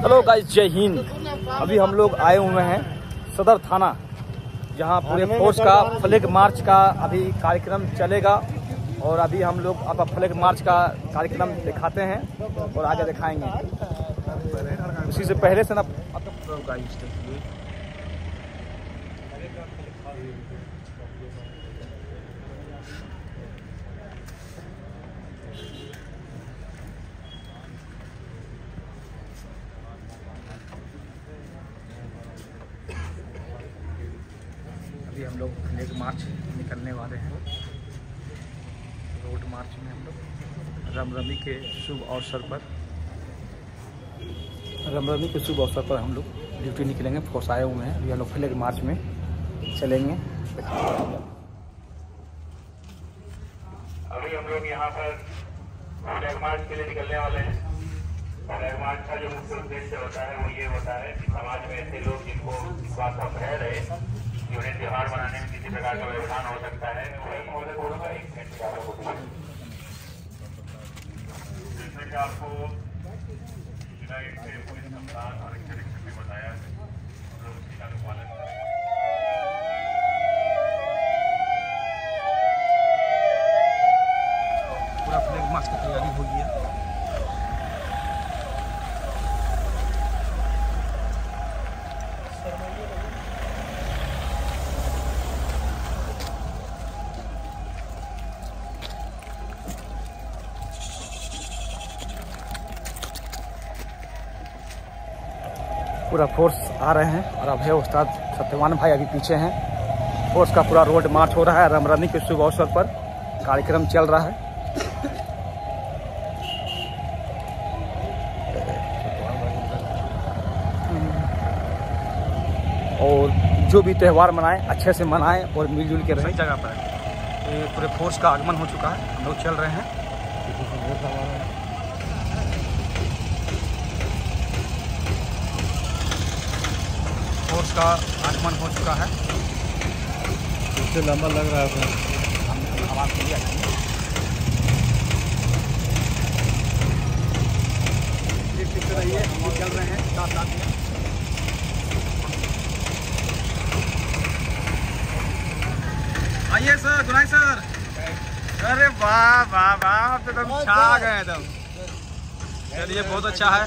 Hello guys, जय हिंद। अभी हम लोग आए हुए हैं सदर थाना, जहां पूरे फोर्स का फ्लैग मार्च का अभी कार्यक्रम चलेगा। और अभी हम लोग अब फ्लैग मार्च का कार्यक्रम दिखाते हैं और आगे दिखाएंगे। उसी से पहले से ना गाइस देखिए, अभी हम लोग फ्लैग मार्च निकलने वाले हैं। रोड मार्च में हम लोग रामनवमी के शुभ अवसर पर हम लोग ड्यूटी निकलेंगे। फोर्स आए हुए हैं, अभी हम लोग फ्लैग मार्च में चलेंगे। अभी हम लोग यहाँ पर फ्लैग मार्च के लिए निकलने वाले हैं। फ्लैग मार्च का जो मुख्य उद्देश्य होता है वो ये होता है कि समाज में ऐसे लोग जिनको इस बात का भय रहे कि उन्हें त्योहार मनाने में किसी प्रकार का व्यवधान हो सकता है, जिसमें कि आपको जिला पुलिस संस्थान और भी बताया है, लोग उसकी अनुपालन करें। पूरा फ्लैग मार्च की तैयारी हो गई है। पूरा फोर्स आ रहे हैं और अभय उस्ताद सत्यवान भाई अभी पीछे हैं। फोर्स का पूरा रोड मार्च हो रहा है। रामनवमी के शुभ अवसर पर कार्यक्रम चल रहा है। और जो भी त्यौहार मनाएं अच्छे से मनाएं और मिलजुल के रहें। जगह पर ये पूरे फोर्स का आगमन हो चुका है, हम लोग चल रहे हैं। फोर्स का आगमन हो चुका है। उससे लंबा लग रहा है। आवाज़ नहीं आई। रहिए, हम लोग चल रहे हैं साथ साथ में। आइए सर, गुनाई सर। अरे वाह वाह वाह, आप तो एकदम छा गए एकदम। चलिए, बहुत अच्छा है।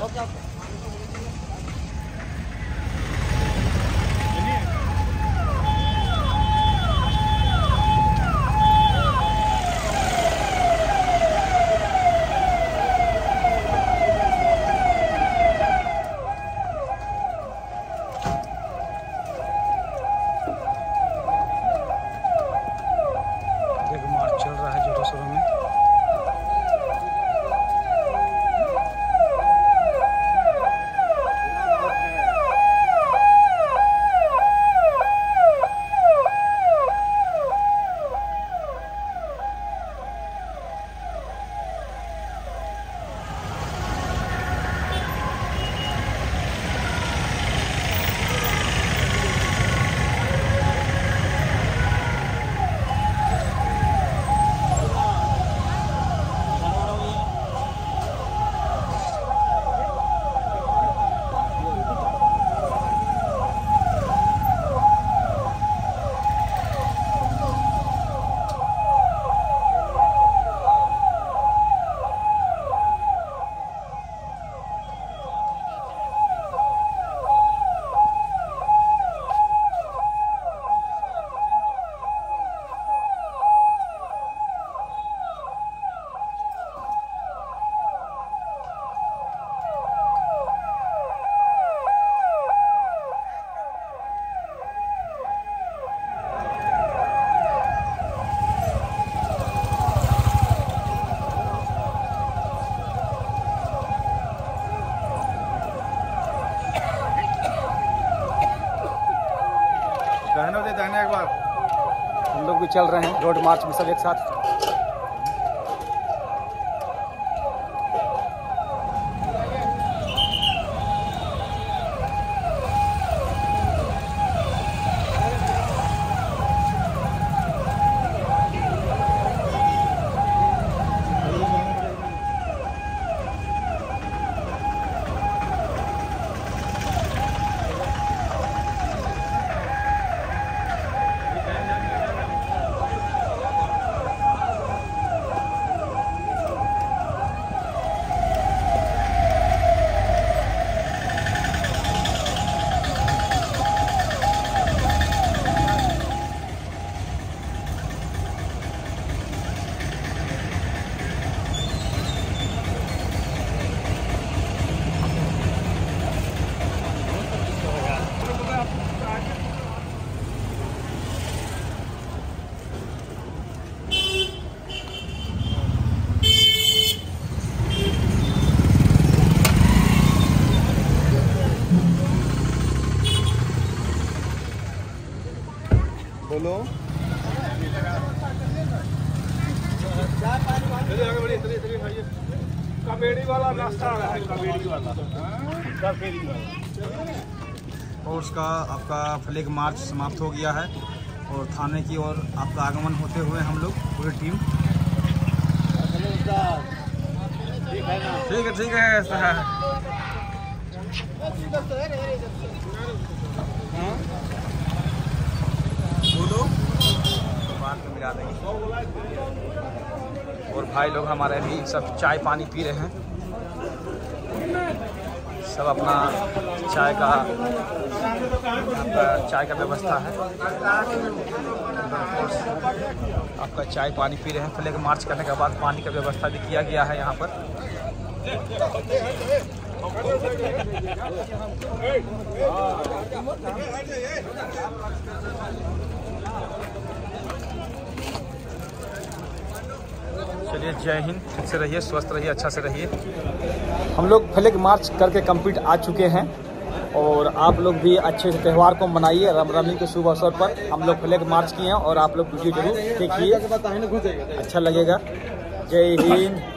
चल रहा है जोरों शोरों में। एक बार हम लोग भी चल रहे हैं रोड मार्च में सब एक साथ। कमेडी वाला नाश्ता आ रहा है, कमेडी वाला। फोर्स का आपका फ्लैग मार्च समाप्त हो गया है और थाने की ओर आपका आगमन होते हुए हम लोग पूरी टीम। ठीक है बाद में मिला देंगे। और भाई लोग हमारे भी सब चाय पानी पी रहे हैं, सब अपना चाय का व्यवस्था है। आपका चाय पानी पी रहे हैं। फ्लैग मार्च करने के बाद पानी का व्यवस्था भी किया गया है यहाँ पर। चलिए, जय हिंद। ठीक से रहिए, स्वस्थ रहिए, अच्छा से रहिए। हम लोग फ्लैग मार्च करके कंप्लीट आ चुके हैं और आप लोग भी अच्छे से त्यौहार को मनाइए। रामनवमी के शुभ अवसर पर हम लोग फ्लैग मार्च किए हैं और आप लोग वीडियो जरूर देखिए, अच्छा लगेगा। जय हिंद।